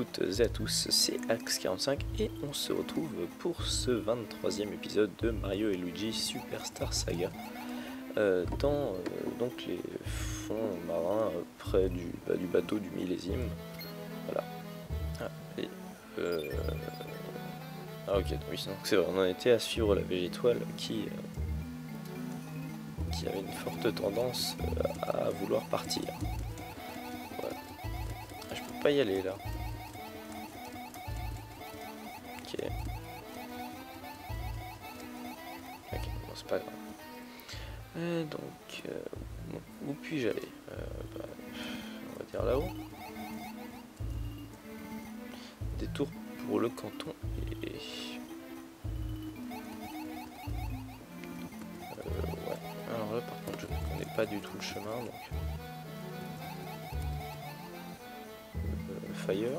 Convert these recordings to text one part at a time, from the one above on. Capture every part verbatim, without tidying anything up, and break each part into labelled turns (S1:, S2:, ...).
S1: toutes et à tous, c'est Axe quarante-cinq et on se retrouve pour ce vingt-troisième épisode de Mario et Luigi Superstar Saga euh, dans euh, donc les fonds marins euh, près du, bah, du bateau du millésime. Voilà. Ah, et, euh... ah ok, oui, c'est vrai, on en était à suivre la végétoile qui, euh, qui avait une forte tendance euh, à vouloir partir. Voilà. Ah, je peux pas y aller là. Ok. Ok, bon, c'est pas grave. Euh, donc, euh, bon, où puis-je aller euh, bah, on va dire là-haut. Détour pour le canton et... Euh, ouais. Alors là, par contre, je ne connais pas du tout le chemin, donc... Euh, Fire.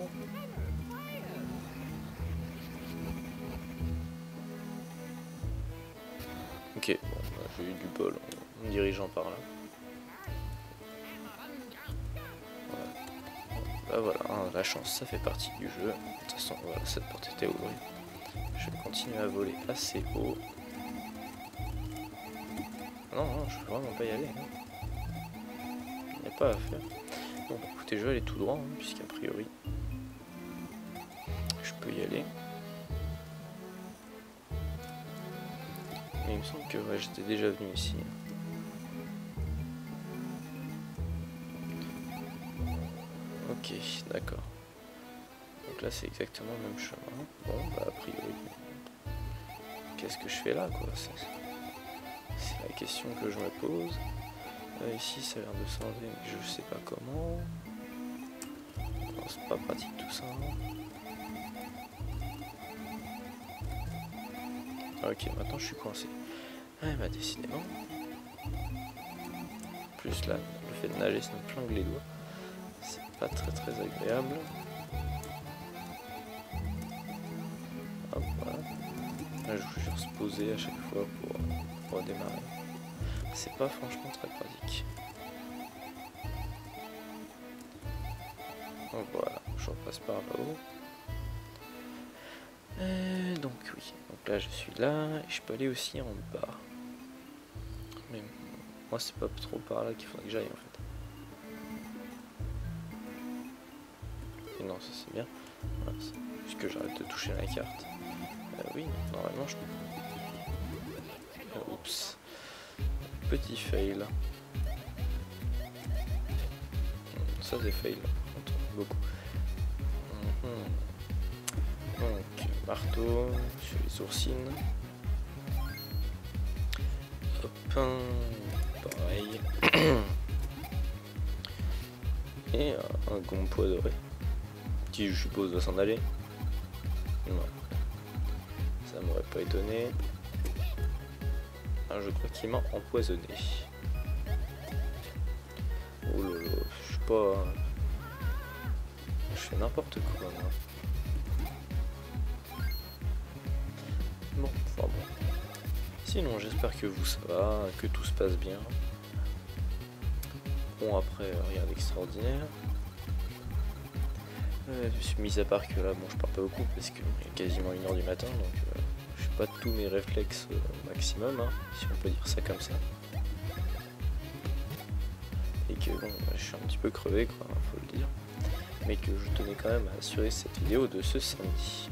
S1: Ok, bon, bah, j'ai eu du bol en me dirigeant par là. Bah voilà, hein, la chance, ça fait partie du jeu. De toute façon, voilà, cette porte était ouverte. Je vais continuer à voler assez haut. Non, non, je peux vraiment pas y aller. Il n'y a pas à faire. Bon, bah, écoutez, je vais aller tout droit, hein, puisqu'a priori, je peux y aller. Mais il me semble que ouais, j'étais déjà venu ici. Ok, d'accord. Donc là, c'est exactement le même chemin. Bon, bah, a priori, qu'est-ce que je fais là, quoi? C'est la question que je me pose. Euh, ici, ça a l'air de s'enlever, mais je sais pas comment. C'est pas pratique tout ça. Ok, maintenant je suis coincé. Ah bah décidément. Plus là, le fait de nager, ça me flingue les doigts. C'est pas très très agréable. Hop, voilà. Là, je vais se poser à chaque fois pour, pour démarrer. C'est pas franchement très pratique. Donc voilà, je repasse par là-haut. Euh, donc oui, donc là je suis là et je peux aller aussi en bas. Mais moi c'est pas trop par là qu'il faudrait que j'aille en fait. Et non, ça c'est bien. Voilà, puisque j'arrête de toucher la carte. Euh, oui, normalement je peux. Oh, oups. Petit fail. Ça c'est fail, beaucoup. Mm-hmm. Donc, marteau sur les sourcines. Hop, pareil. Et un, un gompo doré. Qui, je suppose, va s'en aller. Non. Ça m'aurait pas étonné. Ah, je crois qu'il m'a empoisonné. Oh là là, je sais pas. Je fais n'importe quoi là. Bon, enfin bon. Sinon, j'espère que vous ça va, que tout se passe bien. Bon, après, rien d'extraordinaire. Euh, mis à part que là, bon, je parle pas beaucoup parce qu'il est quasiment une heure du matin, donc euh, je suis pas tous mes réflexes euh, au maximum, hein, si on peut dire ça comme ça. Et que bon, je suis un petit peu crevé, quoi, faut le dire. Mais que je tenais quand même à assurer cette vidéo de ce samedi.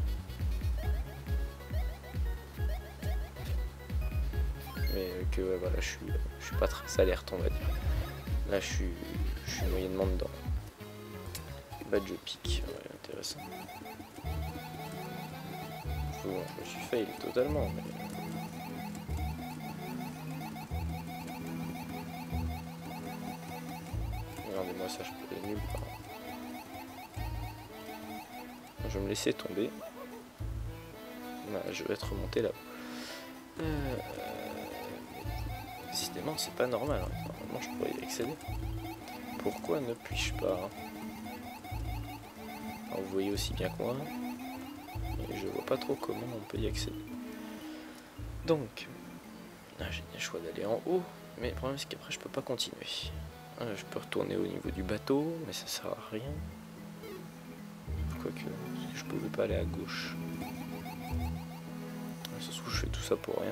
S1: Mais que ouais, voilà, je suis, je suis pas très alerte, on va dire. Là, je suis, je suis moyennement dedans. Badge pique, ouais, intéressant. Bon, je me suis fail totalement, mais... Regardez-moi ça, je peux aller nulle part. Je vais me laisser tomber. Voilà, je vais être remonté là-haut. Euh... Décidément, c'est pas normal. Hein. Normalement, je pourrais y accéder. Pourquoi ne puis-je pas? Alors, vous voyez aussi bien que moi. Et je vois pas trop comment on peut y accéder. Donc, là, j'ai bien le choix d'aller en haut. Mais le problème, c'est qu'après, je peux pas continuer. Je peux retourner au niveau du bateau, mais ça sert à rien. quoique, parce que je pouvais pas aller à gauche. Ça se trouve, je fais tout ça pour rien.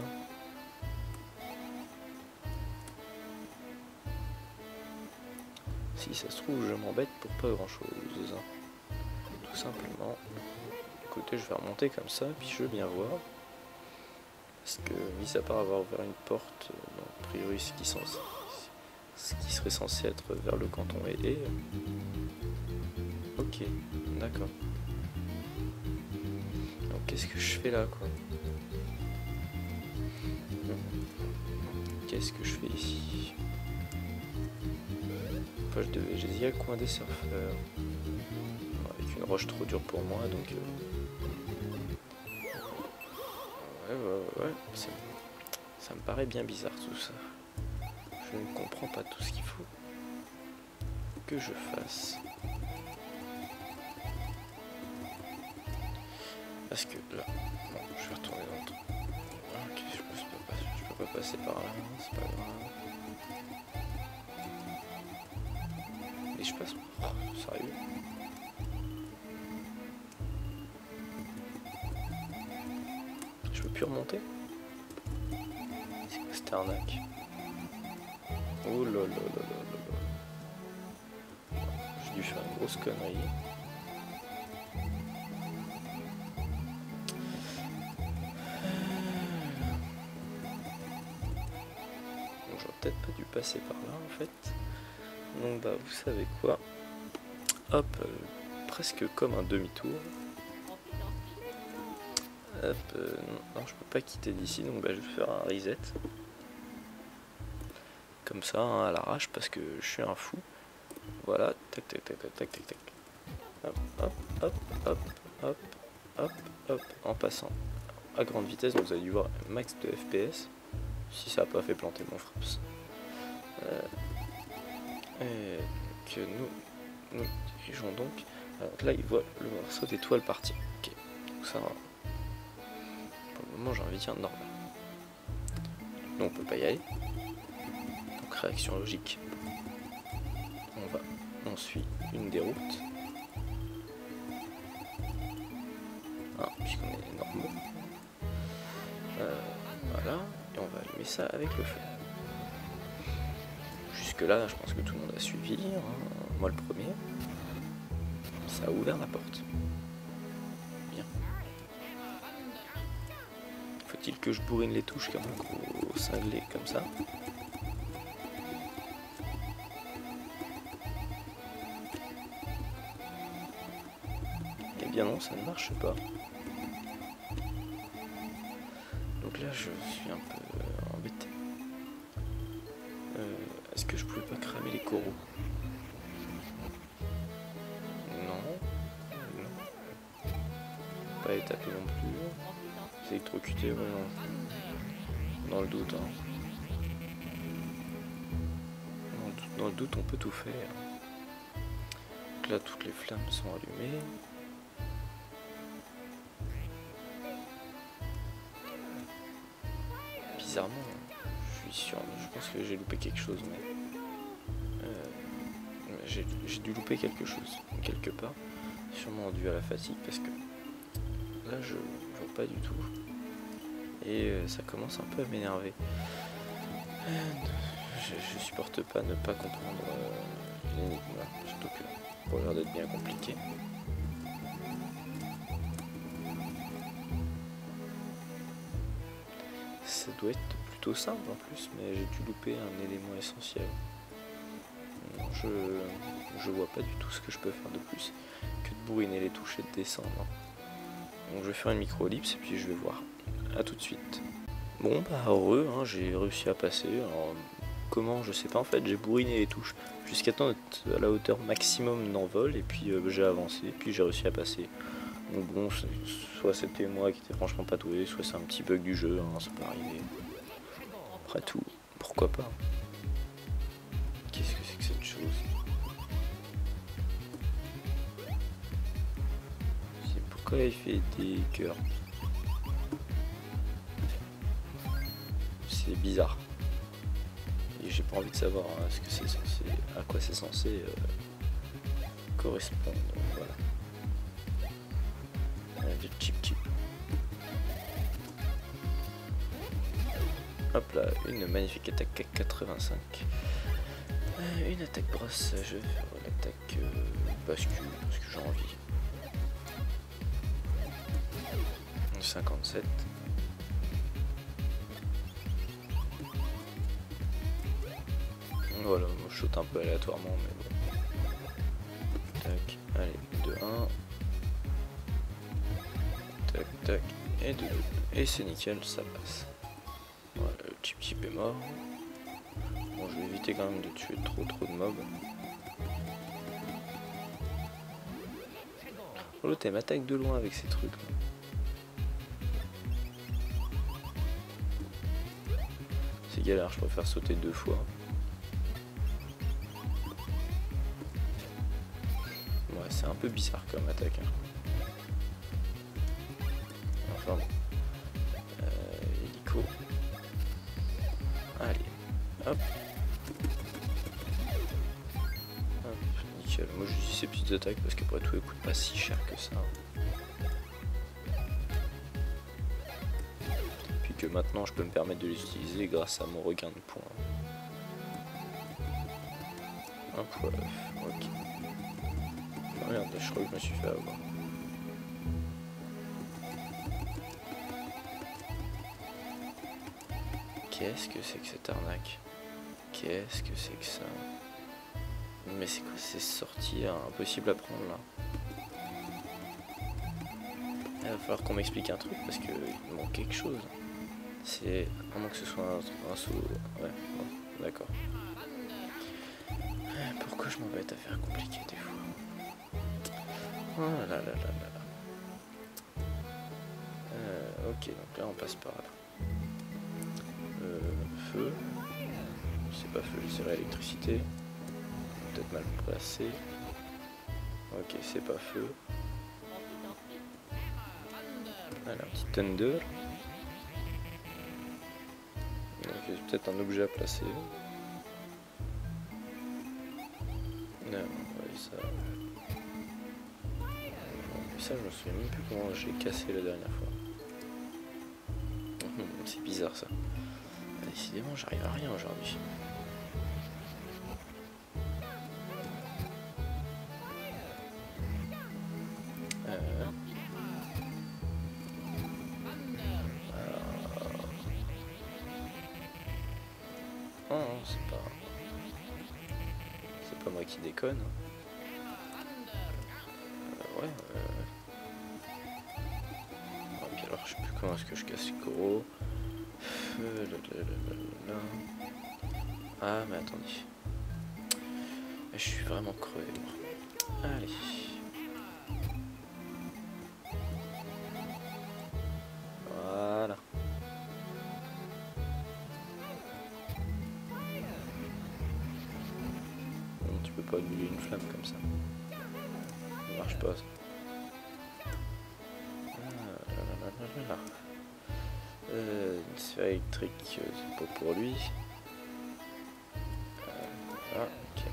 S1: Si ça se trouve, je m'embête pour pas grand chose. Tout simplement. Écoutez, je vais remonter comme ça, puis je veux bien voir. Parce que, mis à part avoir ouvert une porte, donc, a priori, ce qui, sens... ce qui serait censé être vers le canton est. Ok, d'accord. Donc, qu'est-ce que je fais là, quoi? Qu'est-ce que je fais ici? Enfin, je devais. J'ai dit le coin des surfeurs. Avec une roche trop dure pour moi, donc. Euh... Ouais, ouais, ouais. Ça, ça me paraît bien bizarre tout ça. Je ne comprends pas tout ce qu'il faut que je fasse. Parce que là, bon, je vais retourner dans le truc. Ok, je peux, je peux pas, je peux pas passer par là, c'est pas grave. Et je passe. Oh, sérieux? Je peux plus remonter? C'est quoi cette arnaque? Oh là là là là là là. J'ai dû faire une grosse connerie. Bon, j'aurais peut-être pas dû passer par là en fait. Donc bah vous savez quoi? Hop, euh, presque comme un demi-tour. Hop, euh, non, je peux pas quitter d'ici, donc bah, je vais faire un reset. Comme ça, hein, à l'arrache, parce que je suis un fou. Voilà, tac tac tac tac tac tac tac. Hop, hop, hop, hop, hop, hop, hop, en passant à grande vitesse, donc vous allez voir max de F P S, si ça n'a pas fait planter mon fraps. Euh, et que nous, nous dirigeons donc. Alors là, il voit le morceau d'étoile partir. Ok, donc ça, pour le moment, j'ai envie de dire normal. Donc on peut pas y aller. Donc réaction logique. On va, on suit une des routes. Ah, puisqu'on est normaux. Euh, voilà, et on va allumer ça avec le feu. Jusque là, je pense que tout le monde a suivi, hein. Moi le premier. Ça a ouvert la porte. Bien. Faut-il que je bourrine les touches comme un gros cinglé comme ça? Eh bien non, ça ne marche pas. Donc là, je suis un peu embêté. Euh, Est-ce que je pouvais pas cramer les coraux? Non. Non. Pas les taper non plus. S'électrocuter, vraiment. Dans le doute, hein. Dans le doute, dans le doute, on peut tout faire. Donc là, toutes les flammes sont allumées. Bizarrement, je suis sûr, je pense que j'ai loupé quelque chose, mais euh, j'ai dû louper quelque chose, quelque part, sûrement dû à la fatigue, parce que là je vois pas du tout, et euh, ça commence un peu à m'énerver. Euh, je, je supporte pas ne pas comprendre euh, l'énigme, surtout que pour l'air d'être bien compliqué. Ça doit être plutôt simple en plus, mais j'ai dû louper un élément essentiel. Je, je vois pas du tout ce que je peux faire de plus que de bourriner les touches et de descendre. Donc je vais faire une micro-ellipse et puis je vais voir. A tout de suite. Bon bah heureux, hein, j'ai réussi à passer. Alors, comment, je sais pas en fait, j'ai bourriné les touches jusqu'à temps d'être à la hauteur maximum d'envol et puis euh, j'ai avancé, puis j'ai réussi à passer. Donc bon, soit c'était moi qui était franchement pas doué, soit c'est un petit bug du jeu, hein, ça peut arriver. Après tout, pourquoi pas? Qu'est-ce que c'est que cette chose? Pourquoi il fait des cœurs? C'est bizarre. Et j'ai pas envie de savoir hein, ce que c'est censé, à quoi c'est censé euh, correspondre. Voilà. euh, du chip chip. Hop là, une magnifique attaque à quatre-vingt-cinq. Euh, une attaque brosse, je vais faire l'attaque euh, bascule parce que j'ai envie. cinquante-sept. Voilà, moi je saute un peu aléatoirement, mais bon. Tac, allez, deux un. Tac, tac, et deux deux. Et c'est nickel, ça passe. Voilà, le chip chip est mort. Bon, je vais éviter quand même de tuer trop trop de mobs. Oh, l'autre elle m'attaque de loin avec ces trucs là. C'est galère, je préfère sauter deux fois. Ouais, c'est un peu bizarre comme attaque. Hein. Enfin bon. Euh, hélico. Allez, hop. Hop, nickel. Moi j'utilise ces petites attaques parce qu'après tout, elles coûtent pas si cher que ça. Puis que maintenant, je peux me permettre de les utiliser grâce à mon regain de points. Un poil, ok. Oh merde, je crois que je me suis fait avoir. Qu'est-ce que c'est que cette arnaque? Qu'est-ce que c'est que ça? Mais c'est quoi ces sorties hein, impossibles à prendre là? Il va falloir qu'on m'explique un truc parce qu'il manque quelque chose. C'est à moins que ce soit un, un saut. Ouais, bon, d'accord. Pourquoi je m'embête à faire compliqué des fois? Oh là là là là là. Euh, ok, donc là on passe par là. Euh, feu. C'est pas feu, c'est électricité. Peut-être mal placé. Ok, c'est pas feu. Voilà, un petit thunder. Donc c'est peut-être un objet à placer. Non, ouais, ça... ça, je me souviens même plus comment j'ai cassé la dernière fois. C'est bizarre ça. Décidément, j'arrive à rien aujourd'hui. Euh... Oh non, c'est pas... C'est pas moi qui déconne. Euh, ouais, euh... oh, puis alors, je sais plus comment est-ce que je casse le gros. Ah, mais attendez. Je suis vraiment crevé. Allez. Voilà. Non, tu peux pas annuler une flamme comme ça. Ça marche pas. Ça. Ah, là, là, là, là, là. Euh, une sphère électrique, euh, c'est pas pour lui. Euh, ah, ok.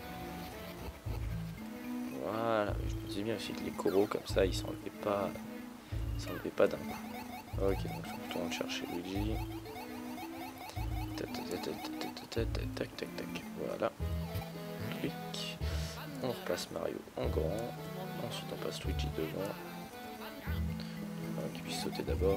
S1: Voilà, je me disais bien aussi que les coraux comme ça, ils s'enlevaient pas, ils s'enlevaient pas d'un coup. Ok, donc je retourne chercher Luigi. Tac, tac, tac, tac, tac, tac, tac, tac. Voilà. Clic. On replace Mario en grand. Ensuite, on passe Luigi devant. Enfin, qu'il puisse sauter d'abord.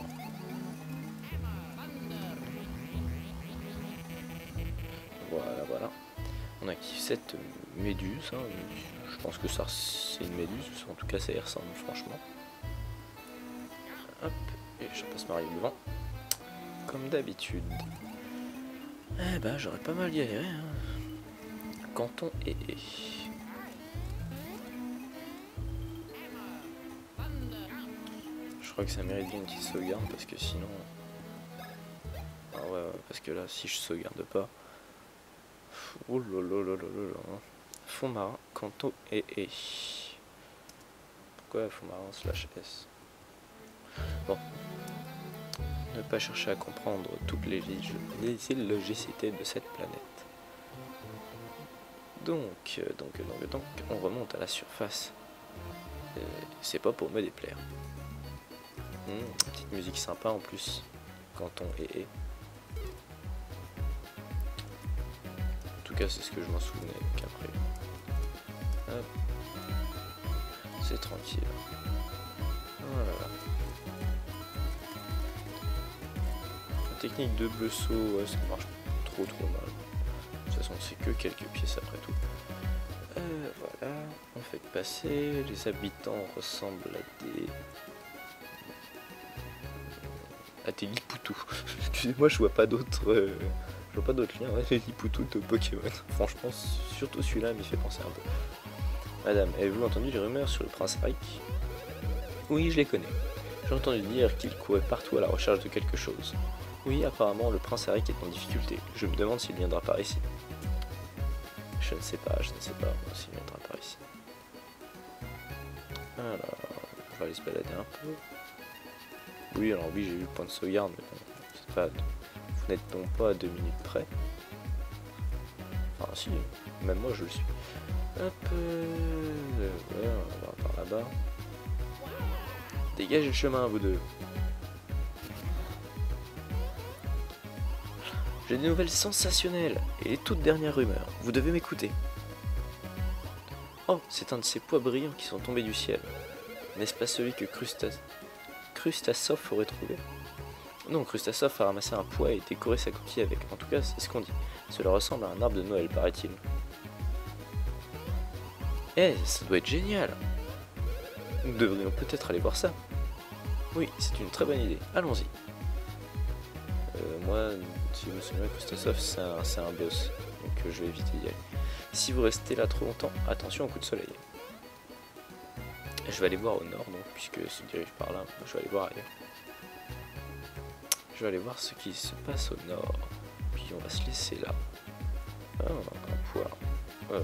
S1: Voilà, voilà. On active cette méduse. Hein. Je pense que ça c'est une méduse. En tout cas, ça y ressemble franchement. Hop. Et je passe Mario devant. Comme d'habitude. Eh ben, j'aurais pas mal galéré. Hein. Canton et... Je crois que ça mérite bien une petite sauvegarde parce que sinon... Ah ouais, ouais, parce que là, si je sauvegarde pas... Oh là là là là là. Fond marin, Canton et et. Pourquoi fond marin slash S? Bon. Ne pas chercher à comprendre toutes les îles G C T de cette planète. Donc, donc, donc, donc, on remonte à la surface. C'est pas pour me déplaire. Mmh, petite musique sympa en plus quand on est. est. En tout cas, c'est ce que je m'en souvenais. Qu'après, hop, c'est tranquille. Voilà. La technique de bleu saut, ouais, ça marche trop trop mal. De toute façon, c'est que quelques pièces après tout. Euh, voilà, on fait passer. Les habitants ressemblent à des. à des Lipoutous. Excusez-moi, je vois pas d'autres. Euh... Je vois pas d'autres liens, ouais, les Lipoutous de Pokémon. Franchement, surtout celui-là m'y fait penser un peu. Madame, avez-vous entendu les rumeurs sur le prince Eric? Oui, je les connais. J'ai entendu dire qu'il courait partout à la recherche de quelque chose. Oui, apparemment, le prince Eric est en difficulté. Je me demande s'il viendra par ici. Je ne sais pas, je ne sais pas s'il viendra par ici. Alors, on va aller se balader un peu. Oui, alors oui, j'ai eu le point de sauvegarde, mais bon, c'est pas... Vous n'êtes donc pas à deux minutes près. Enfin, si, même moi je le suis. Hop, euh, ouais, on va par là-bas. Dégagez le chemin, vous deux. J'ai des nouvelles sensationnelles et les toutes dernières rumeurs. Vous devez m'écouter. Oh, c'est un de ces pois brillants qui sont tombés du ciel. N'est-ce pas celui que Crustas... Crustasov aurait trouvé? Non, Crustasov a ramassé un pois et décoré sa coquille avec. En tout cas, c'est ce qu'on dit. Cela ressemble à un arbre de Noël, paraît-il. Eh, ça doit être génial! Nous devrions peut-être aller voir ça. Oui, c'est une très bonne idée. Allons-y. Euh, moi, si je me souviens, Crustasov, c'est un, un boss. Donc euh, je vais éviter d'y aller. Si vous restez là trop longtemps, attention au coup de soleil. Je vais aller voir au nord, donc, puisque se dirige par là. Je vais aller voir ailleurs. Je vais aller voir ce qui se passe au nord. Puis on va se laisser là. Ah, un poids. Ouais,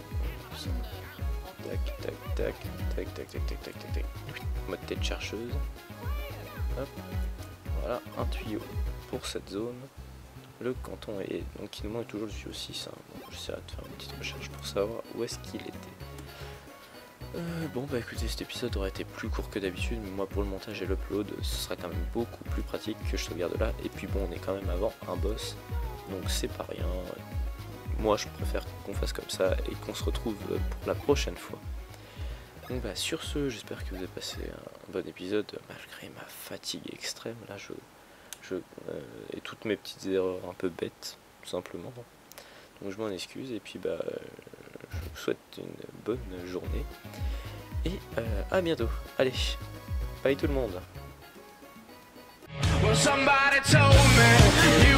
S1: tac, tac, tac, tac, tac, tac, tac, tac, tac, tac. Mode tête chercheuse. Hop. Voilà, un tuyau pour cette zone. Le canton est. Donc il nous manque toujours le tuyau six. Hein. Bon, j'essaierai de faire une petite recherche pour savoir où est-ce qu'il était. Euh, bon bah écoutez, cet épisode aurait été plus court que d'habitude, mais moi pour le montage et l'upload ce sera quand même beaucoup plus pratique que je sauvegarde là. Et puis bon, on est quand même avant un boss, donc c'est pas rien. Moi je préfère qu'on fasse comme ça et qu'on se retrouve pour la prochaine fois. Donc bah sur ce, j'espère que vous avez passé un bon épisode malgré ma fatigue extrême. Là je, je euh, et toutes mes petites erreurs un peu bêtes tout simplement. Donc je m'en excuse et puis bah je vous souhaite une bonne journée et euh, à bientôt. Allez, bye tout le monde. Well,